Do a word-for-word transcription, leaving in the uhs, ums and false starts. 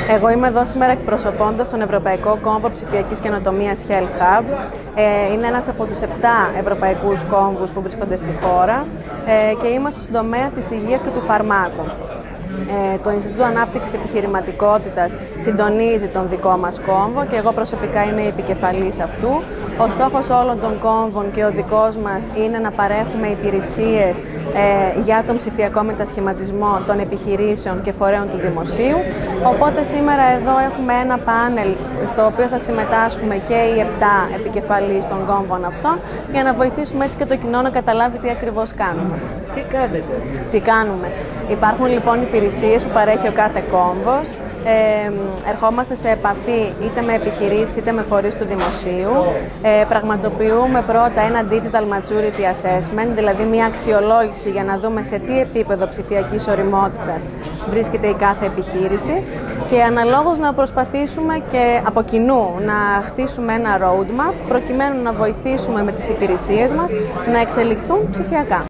Εγώ είμαι εδώ σήμερα εκπροσωπώντας τον Ευρωπαϊκό Κόμβο Ψηφιακής Καινοτομίας Health Hub. Ε, είναι ένας από τους επτά ευρωπαϊκούς κόμβους που βρίσκονται στη χώρα ε, και είμαστε στον τομέα της υγείας και του φαρμάκου. Ε, το Ινστιτούτο Ανάπτυξης Επιχειρηματικότητας συντονίζει τον δικό μας κόμβο και εγώ προσωπικά είμαι η επικεφαλής αυτού. Ο στόχος όλων των κόμβων και ο δικός μας είναι να παρέχουμε υπηρεσίες ε, για τον ψηφιακό μετασχηματισμό των επιχειρήσεων και φορέων του δημοσίου. Οπότε σήμερα εδώ έχουμε ένα πάνελ στο οποίο θα συμμετάσχουμε και οι επτά επικεφαλείς των κόμβων αυτών για να βοηθήσουμε έτσι και το κοινό να καταλάβει τι ακριβώς κάνουμε. Τι κάνετε? Τι κάνουμε. Υπάρχουν λοιπόν υπηρεσίες που παρέχει ο κάθε κόμβος. Ε, ερχόμαστε σε επαφή είτε με επιχειρήσεις είτε με φορείς του δημοσίου. Ε, πραγματοποιούμε πρώτα ένα Digital Maturity Assessment, δηλαδή μια αξιολόγηση για να δούμε σε τι επίπεδο ψηφιακής ωριμότητας βρίσκεται η κάθε επιχείρηση και αναλόγως να προσπαθήσουμε και από κοινού να χτίσουμε ένα roadmap προκειμένου να βοηθήσουμε με τις υπηρεσίες μας να εξελιχθούν ψηφιακά.